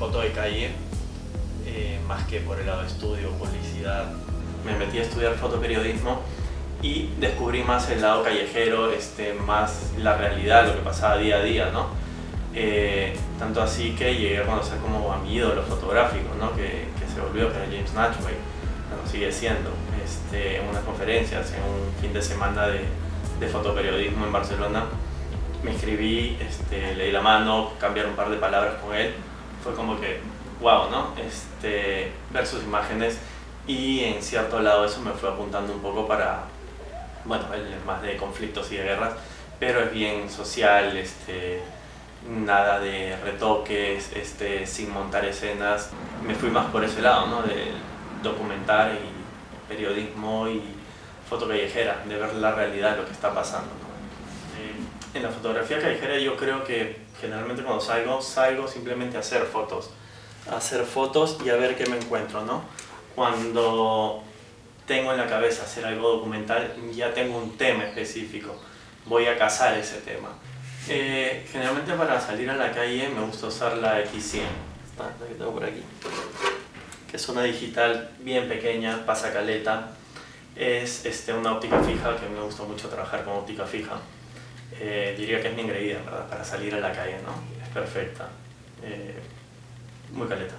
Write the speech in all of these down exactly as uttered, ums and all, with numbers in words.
foto de calle, eh, más que por el lado de estudio, publicidad. Me metí a estudiar fotoperiodismo y descubrí más el lado callejero, este, más la realidad, lo que pasaba día a día, ¿no? Eh, tanto así que llegué a conocer como a mi ídolo fotográfico, ¿no? que, que se volvió, que era James Natchway, lo sigue siendo, este, en unas conferencias, en un fin de semana de, de fotoperiodismo en Barcelona. Me inscribí, este, leí la mano, cambiar un par de palabras con él, fue como que wow, ¿no? Este, ver sus imágenes, y en cierto lado eso me fue apuntando un poco para, bueno, él es más de conflictos y de guerras, pero es bien social, este, nada de retoques, este, sin montar escenas. Me fui más por ese lado, ¿no? De documentar y periodismo y foto callejera, de ver la realidad de lo que está pasando, ¿no? Eh, en la fotografía callejera yo creo que generalmente cuando salgo, salgo simplemente a hacer fotos, a hacer fotos y a ver qué me encuentro, ¿no? Cuando tengo en la cabeza hacer algo documental, ya tengo un tema específico, voy a cazar ese tema. Eh, generalmente para salir a la calle me gusta usar la equis cien, esta la que tengo por aquí, que es una digital bien pequeña, pasa caleta. Es este, una óptica fija, que me gusta mucho trabajar con óptica fija. Eh, diría que es mi ingrediente, ¿verdad? Para salir a la calle, ¿no? Es perfecta, eh, muy caleta.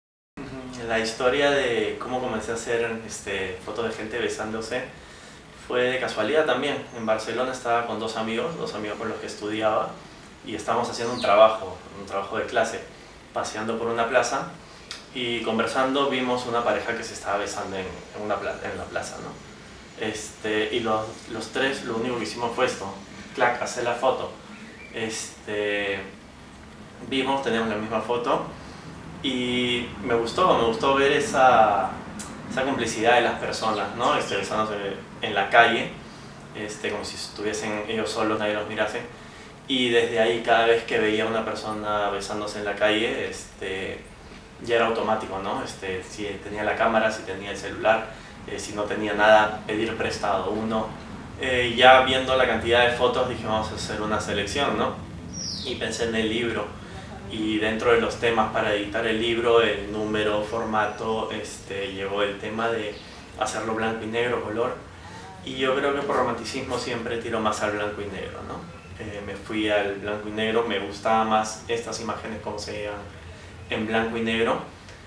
La historia de cómo comencé a hacer este, fotos de gente besándose fue de casualidad también. En Barcelona estaba con dos amigos, dos amigos con los que estudiaba, y estábamos haciendo un trabajo, un trabajo de clase, paseando por una plaza, y conversando vimos una pareja que se estaba besando en, en, una plaza, en la plaza, ¿no? Este, y los, los tres lo único que hicimos fue esto, clac, hacer la foto. Este, vimos, teníamos la misma foto, y me gustó, me gustó ver esa, esa complicidad de las personas, ¿no? Este, besándose en la calle, este, como si estuviesen ellos solos, nadie los mirase. Y desde ahí, cada vez que veía a una persona besándose en la calle, este, ya era automático, ¿no? Este, si tenía la cámara, si tenía el celular, eh, si no tenía nada, pedir prestado uno. Eh, ya viendo la cantidad de fotos dije, vamos a hacer una selección, ¿no? Y pensé en el libro. Y dentro de los temas para editar el libro, el número, formato, este, llegó el tema de hacerlo blanco y negro, color. Y yo creo que por romanticismo siempre tiro más al blanco y negro, ¿no? Eh, me fui al blanco y negro, me gustaban más estas imágenes como se veían en blanco y negro.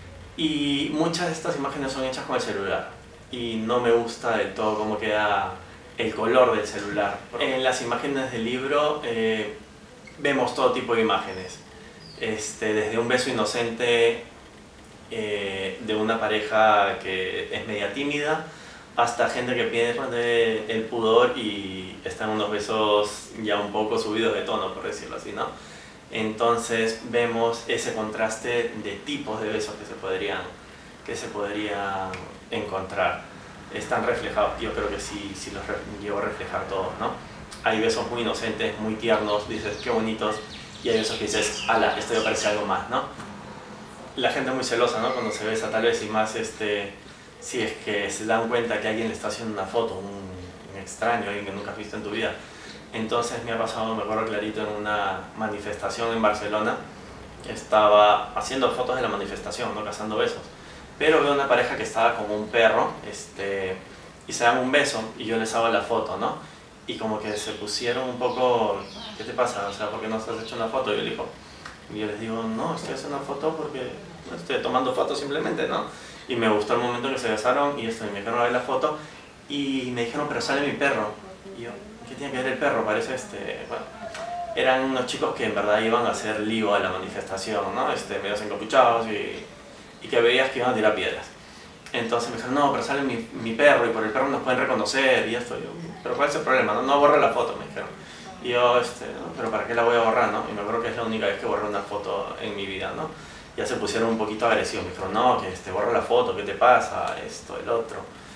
Y muchas de estas imágenes son hechas con el celular. Y no me gusta del todo cómo queda el color del celular. En las imágenes del libro eh, vemos todo tipo de imágenes. Este, desde un beso inocente eh, de una pareja que es media tímida, hasta gente que pierde el pudor y están unos besos ya un poco subidos de tono, por decirlo así, ¿no? Entonces vemos ese contraste de tipos de besos que se podrían, que se podrían encontrar. Están reflejados, yo creo que sí, sí los llevo a reflejar todos, ¿no? Hay besos muy inocentes, muy tiernos, dices qué bonitos, y hay besos que dices, ala, esto me parece algo más, ¿no? La gente es muy celosa, ¿no? Cuando se besa, tal vez, y más este, si es que se dan cuenta que alguien le está haciendo una foto, un, un extraño, alguien que nunca has visto en tu vida. Entonces me ha pasado, me acuerdo clarito, en una manifestación en Barcelona, estaba haciendo fotos de la manifestación, ¿no? Cazando besos. Pero veo una pareja que estaba con un perro, este, y se dan un beso, y yo les hago la foto, ¿no? Y como que se pusieron un poco, ¿qué te pasa? O sea, ¿por qué no has hecho una foto? Y yo, digo, y yo les digo, no, estoy haciendo una foto porque no estoy tomando fotos simplemente, ¿no? Y me gustó el momento que se besaron y esto, y me dijeron a ver la foto, y me dijeron, pero sale mi perro. Y yo, ¿qué tiene que ver el perro? Parece este, bueno, eran unos chicos que en verdad iban a hacer lío a la manifestación, ¿no? Este, medios encapuchados y, y que veías que iban a tirar piedras. Entonces me dijeron, no, pero sale mi, mi perro y por el perro nos pueden reconocer y esto. Y yo, pero ¿cuál es el problema? No, no borra la foto, me dijeron. Y yo, este, ¿no? Pero ¿para qué la voy a borrar, no? Y me acuerdo que es la única vez que borré una foto en mi vida, ¿no? Ya se pusieron un poquito agresivos, me dijeron, no, que este, borra la foto, ¿qué te pasa? Esto, el otro.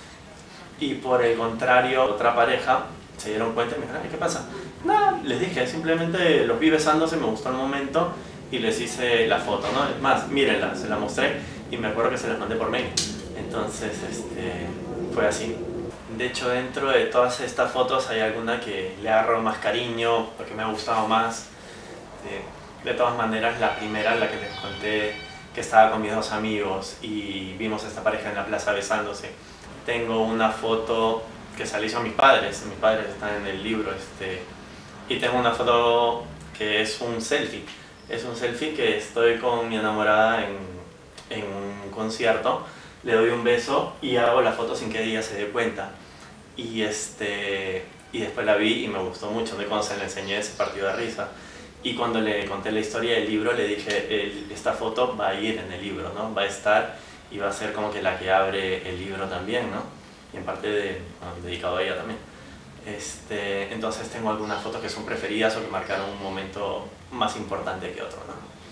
Y por el contrario, otra pareja se dieron cuenta y me dijeron, ¿qué pasa? No, les dije, simplemente los vi besándose, me gustó el momento y les hice la foto, ¿no? Es más, mírenla, se la mostré y me acuerdo que se las mandé por mail. Entonces, este, fue así. De hecho, dentro de todas estas fotos hay alguna que le agarro más cariño, porque me ha gustado más. De, de todas maneras, la primera, la que les conté, que estaba con mis dos amigos y vimos a esta pareja en la plaza besándose. Tengo una foto que se la hizo a mis padres, mis padres están en el libro, este, y tengo una foto que es un selfie. Es un selfie que estoy con mi enamorada en, en un concierto, le doy un beso y hago la foto sin que ella se dé cuenta. Y, este, y después la vi y me gustó mucho, ¿no? Y cuando se la enseñé se partió de risa. Y cuando le conté la historia del libro le dije, el, esta foto va a ir en el libro, ¿no? Va a estar y va a ser como que la que abre el libro también, ¿no? Y en parte de, bueno, dedicado a ella también. Este, entonces tengo algunas fotos que son preferidas o que marcaron un momento más importante que otro, ¿no?